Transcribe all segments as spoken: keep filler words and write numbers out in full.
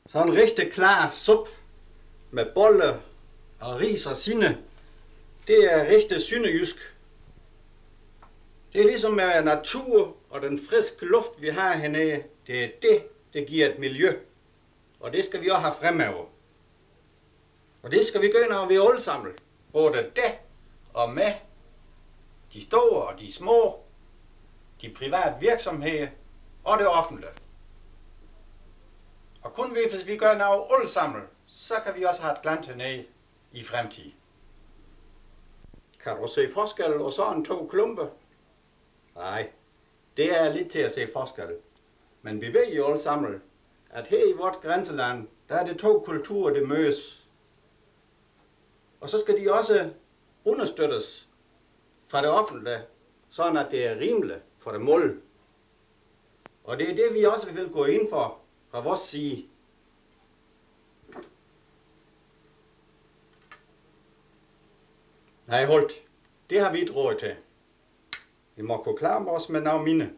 Sådan en rigtig klar sup med bolle og ris og sine. Det er rigtig sønderjysk. Det er ligesom med natur og den friske luft, vi har hernede. Det er det, der giver et miljø. Og det skal vi også have fremover. Og det skal vi gøre, når vi er alle sammen. Både det og med de store og de små, de private virksomheder og det offentlige. Og kun vi, hvis vi gør noget alle sammen, så kan vi også have et glans hernede i fremtiden. Kan du se forskel og sådan to klumper? Nej, det er lidt til at se forskel. Men vi ved jo alle sammen, at her i vort grænseland, der er det to kulturer, der mødes. Og så skal de også understøttes fra det offentlige, sådan at det er rimeligt for det mål. Og det er det, vi også vil gå ind for fra vores side. Nej, holdt. Det har vi ikke råd til. Vi må kunne klare os med noget mine.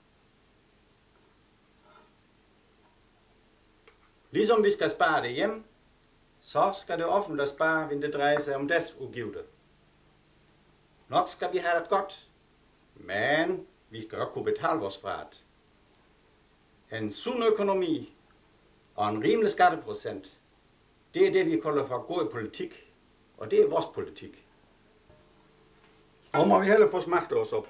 Ligesom vi skal spare det hjem, så skal det offentlige spare, hvis det drejer sig om deres udgifter. Nok skal vi have det godt, men vi skal også kunne betale vores fra det. En sund økonomi og en rimelig skatteprocent, det er det, vi kalder for god politik, og det er vores politik. Og må vi heller få smagt os op.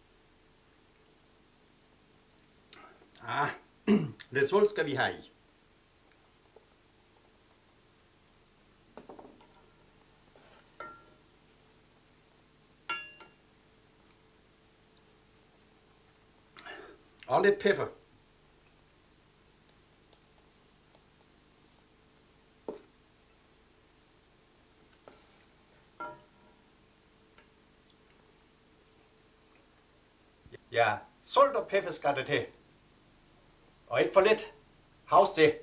Ah, lidt sult skal vi have i. Og lidt pepper. Ja, salt og pepper skal det til. Og ikke for lidt. Havs det.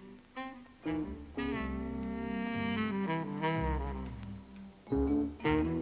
Mm-hmm.